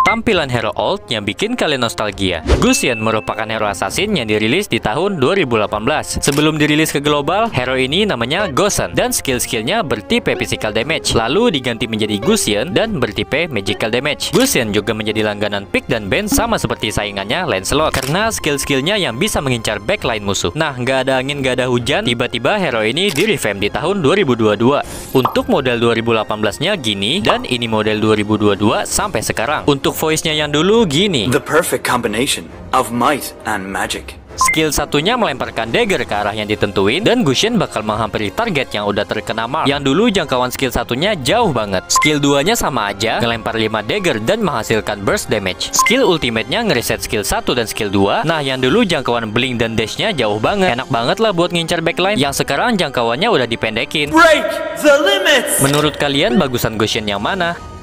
Tampilan hero old yang bikin kalian nostalgia. Gusion merupakan hero assassin yang dirilis di tahun 2018. Sebelum dirilis ke global, hero ini namanya Gosen dan skill-skillnya bertipe physical damage. Lalu diganti menjadi Gusion dan bertipe magical damage. Gusion juga menjadi langganan pick dan ban sama seperti saingannya Lancelot karena skill-skillnya yang bisa mengincar backline musuh. Nah, nggak ada angin, nggak ada hujan, tiba-tiba hero ini di-revamp di tahun 2022. Untuk model 2018-nya gini, dan ini model 2022 sampai sekarang. Untuk voice-nya yang dulu gini. The perfect combination of might and magic. Skill satunya melemparkan dagger ke arah yang ditentuin, dan Gusion bakal menghampiri target yang udah terkena mark. Yang dulu jangkauan skill satunya jauh banget. Skill 2-nya sama aja, ngelempar 5 dagger dan menghasilkan burst damage. Skill ultimate-nya ngereset skill 1 dan skill 2. Nah, yang dulu jangkauan blink dan dash-nya jauh banget. Enak banget lah buat ngincar backline. Yang sekarang jangkauannya udah dipendekin. Break the limits! Menurut kalian bagusan Gusion yang mana?